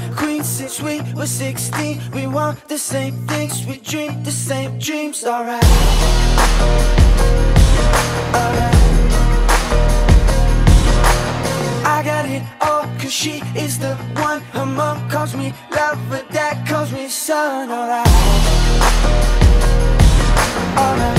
queen since we were 16. We want the same things, we dream the same dreams. Alright, alright. I got it all, cause she is the one. Her mom calls me love, but dad calls me son. Alright, alright.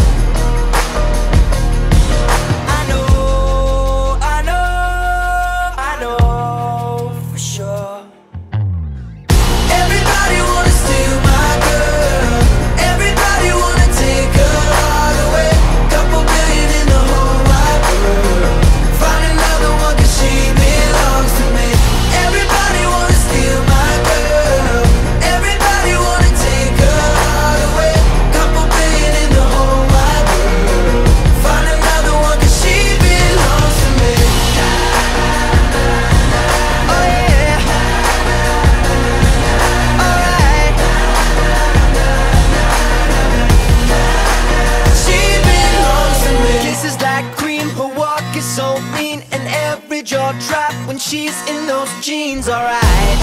So mean, and every jaw drop when she's in those jeans. Alright,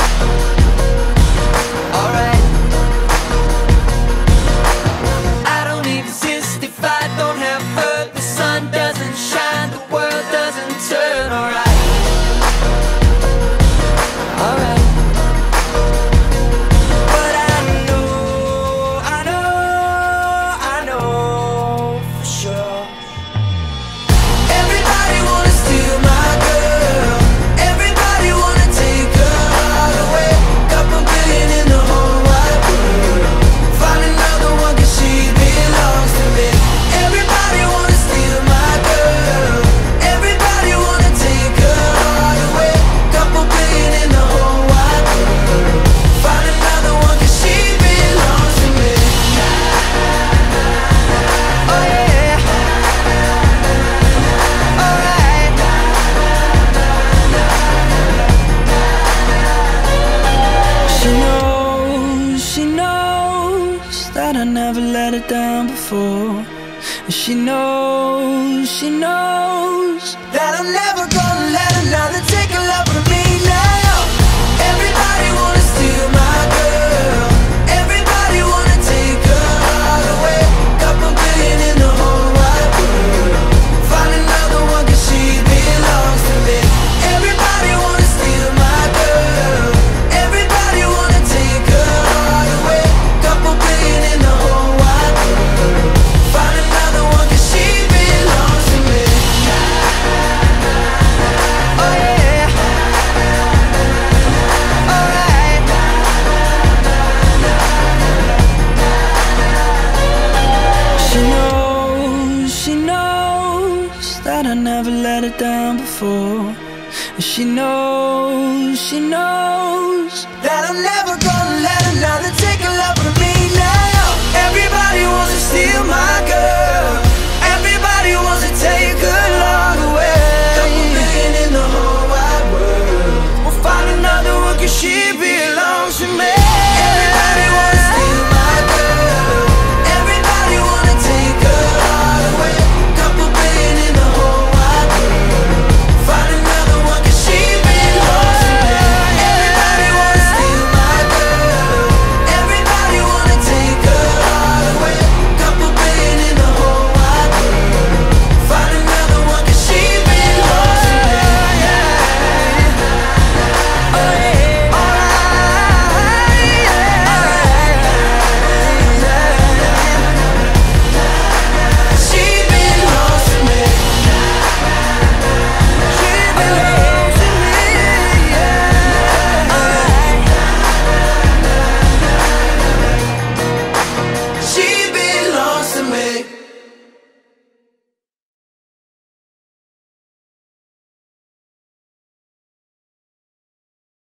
alright. I don't exist if I don't have her. The sun doesn't shine, the world doesn't turn. Alright, alright. But I know for sure. That I never let her down before. And she knows that I'm never gonna let another take a love from me now. Everybody wanna steal my girl. Everybody wanna take her heart away. Couple billion in the whole wide world. Find another one cause she belongs to me. Everybody wanna steal my girl. Everybody wanna take her heart away. Couple billion in the whole wide world. Find another one cause she belongs to me. Oh yeah. Alright. She knows that I never let her down before. And she knows that I'm never